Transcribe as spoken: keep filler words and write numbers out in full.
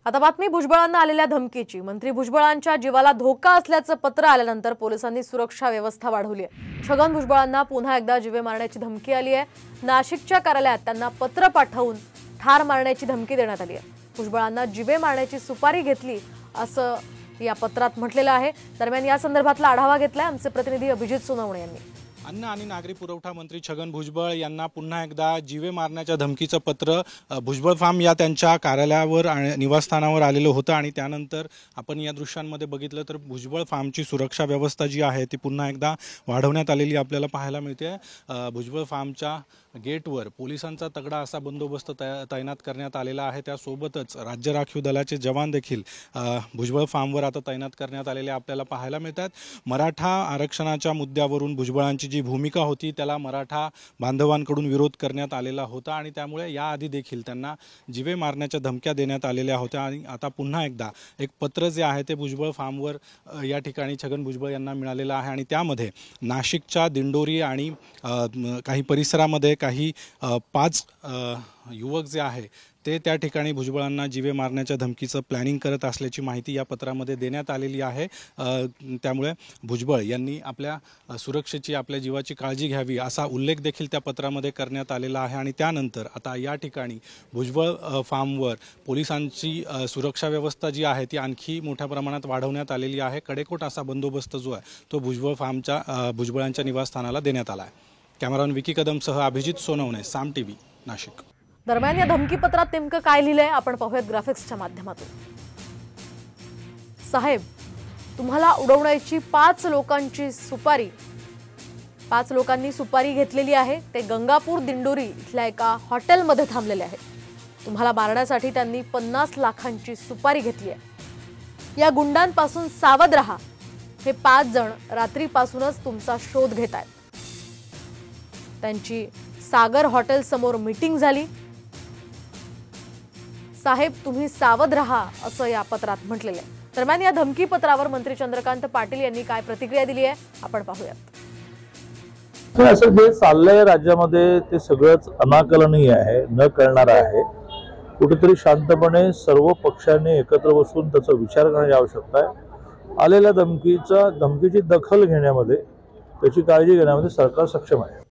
आता बातमी भुजबळांना आलेल्या धमकीची। मंत्री भुजबळांच्या जीवाला धोका असल्याचं पत्र आल्यानंतर पोलिसांनी सुरक्षा व्यवस्था वाढवली आहे। छगन भुजबळांना पुन्हा एकदा जीवे मारण्याची धमकी आली आहे। नाशिकच्या कार्यालयात त्यांना पत्र पाठवून ठार मारण्याची धमकी देण्यात आली आहे। भुजबळांना जीवे मारण्याची सुपारी घेतली असं या पत्रात म्हटलेलं आहे। दरम्यान या संदर्भातला आढावा घेतलाय आमचे प्रतिनिधी अभिजित सोनवणे यांनी। अन्न आणि नागरी पुरवठा मंत्री छगन भुजबळ यांना पुन्हा एकदा जीवे मारण्याच्या धमकीचं पत्र भुजबळ फार्म या त्यांच्या कार्यालयावर निवासस्थानावर आलेलं होतं आणि त्यानंतर आपण या दृश्यांमध्ये बघितलं तर भुजबळ फार्मची सुरक्षा व्यवस्था जी आहे ती पुन्हा एकदा वाढवण्यात आलेली आपल्याला पाहायला मिळते। भुजबळ फार्मच्या गेटवर पोलिसांचा तगडा असा बंदोबस्त तैनात करण्यात आलेला आहे। त्यासोबतच राज्य राखीव दलाचे जवान देखील भुजबळ फार्मवर आता तैनात करण्यात आलेले आपल्याला पाहायला मिळतात। मराठा आरक्षणाच्या मुद्द्यावरून भुजबळांची जी भूमिका होती त्याला मराठा बांधवांकडून विरोध करण्यात आलेला होता आणि त्यामुळे याआधी देखील त्यांना जीवे मारण्याच्या धमक्या देण्यात आलेल्या होत्या आणि आता पुन्हा एकदा एक पत्र जे आहे ते भुजबळ फार्मवर या ठिकाणी छगन भुजबळ यांना मिळालेलं आहे आणि त्यामध्ये नाशिकच्या दिंडोरी आणि काही परिसरामध्ये काही पाच युवक जे आहे ते त्या ठिकाणी भुजबळांना जीवे मारण्याच्या धमकीचं प्लॅनिंग करत असल्याची माहिती या पत्रामध्ये देण्यात आलेली आहे। त्यामुळे भुजबळ यांनी आपल्या सुरक्षेची आपल्या जीवाची काळजी घ्यावी असा उल्लेख देखील त्या पत्रामध्ये करण्यात आलेला आहे आणि त्यानंतर आता या ठिकाणी भुजबळ फार्मवर पोलिसांची सुरक्षा व्यवस्था जी आहे ती आणखी मोठ्या प्रमाणात वाढवण्यात आलेली आहे। कडेकोट असा बंदोबस्त जो आहे तो भुजबळ फार्मच्या भुजबळांच्या निवासस्थानाला देण्यात आला आहे। कॅमेरामॅन विकी कदमसह अभिजित सोनवणे, साम टीव्ही, नाशिक। दरम्यान या धमकीपत्रात नेमकं काय लिहिलंय आपण पाहूयात ग्राफिक्सच्या माध्यमातून। साहेब, तुम्हाला उडवण्याची पाच लोकांची सुपारी पाच लोकांनी सुपारी घेतलेली आहे। ते गंगापूर दिंडोरी इथल्या एका हॉटेलमध्ये थांबलेले आहेत। तुम्हाला मारण्यासाठी त्यांनी पन्नास लाखांची सुपारी घेतली आहे। या गुंडांपासून सावध राहा। हे पाच जण रात्रीपासूनच तुमचा शोध घेत आहेत। त्यांची सागर हॉटेल समोर मीटिंग झाली। साहेब, तुम्ही सावध रहा असं या पत्रात म्हटलेलं आहे। दरम्यान या धमकी पत्रावर मंत्री चंद्रकांत पाटील यांनी काय प्रतिक्रिया दिली आहे आपण पाहूयात। असं जे चाललंय राज्यामध्ये ते सगळंच अनाकलनीय आहे, न कळणार आहे। कुठेतरी शांतपणे सर्व पक्षांनी एकत्र बसून त्याचा विचार करण्याची आवश्यकता आहे। आलेल्या धमकीचा धमकीची दखल घेण्यामध्ये त्याची काळजी घेण्यामध्ये सरकार सक्षम आहे।